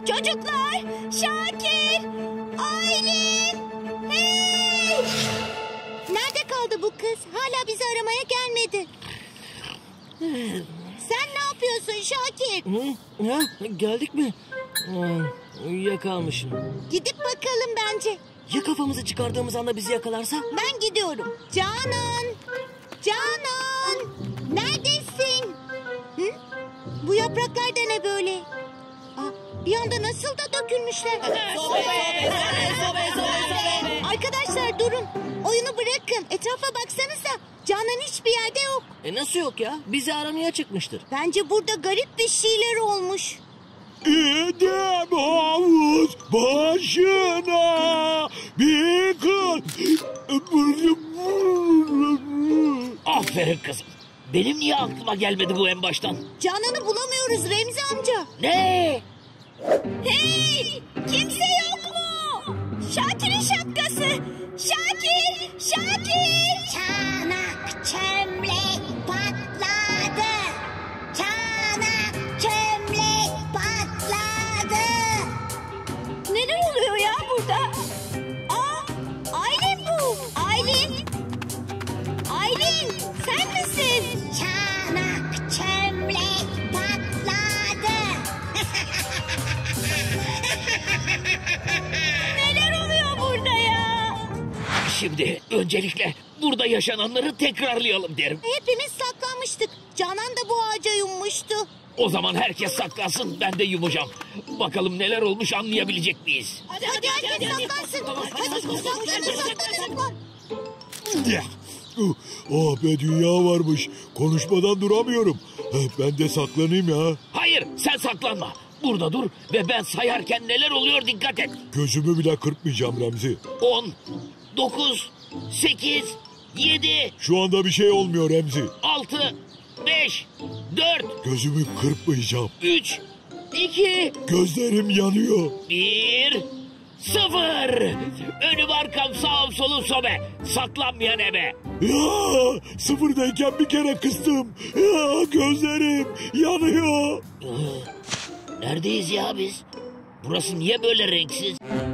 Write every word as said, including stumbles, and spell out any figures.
Çocuklar, Şakir, Aylin, hey! Nerede kaldı bu kız? Hala bizi aramaya gelmedi. Sen ne yapıyorsun Şakir? Hı? Ha? Geldik mi? Ha, uyuyakalmışım. Gidip bakalım bence. Ya kafamızı çıkardığımız anda bizi yakalarsa? Ben gidiyorum. Canan, Canan, neredesin? Hı? Bu yapraklar da ne böyle? Aa, bir anda nasıl da dökülmüşler. Arkadaşlar durun. Oyunu bırakın. Etrafa baksanıza. Canan hiçbir yerde yok. E nasıl yok ya? Bizi aramaya çıkmıştır. Bence burada garip bir şeyler olmuş. İdem havuz başına bir kız. Aferin kızım. Benim niye aklıma gelmedi bu en baştan? Canan'ı bulamıyoruz Remzi amca. Ne? Hey! Kimse yok mu? Şakir'in şapkası. Şakir! Şakir! Çanak çömlek patladı. Çanak çömlek patladı. Neler oluyor ya burada? Aa! Aylin bu. Aylin! Aylin! Sen misin? Çanak çömlek patladı. Neler oluyor burada ya? Şimdi öncelikle burada yaşananları tekrarlayalım derim. Hepimiz saklanmıştık. Canan da bu ağaca yummuştu. O zaman herkes saklansın, ben de yumacağım. Bakalım neler olmuş anlayabilecek miyiz? Hadi hadi herkes saklansın. Hadi saklanın saklanın saklan. Oh be, dünya varmış. Konuşmadan duramıyorum. Ben de saklanayım ya. Hayır, sen saklanma. Burada dur ve ben sayarken neler oluyor dikkat et. Gözümü bile kırpmayacağım Remzi. On, dokuz, sekiz, yedi, Şu anda bir şey olmuyor Remzi. altı, beş, dört, Gözümü kırpmayacağım. üç, iki, Gözlerim yanıyor. bir, sıfır. Önüm arkam sağım solum sobe. Saklanmayan ebe. Ya, sıfırdayken bir kere kıstım. Ya, gözlerim yanıyor. Neredeyiz ya biz? Burası niye böyle renksiz?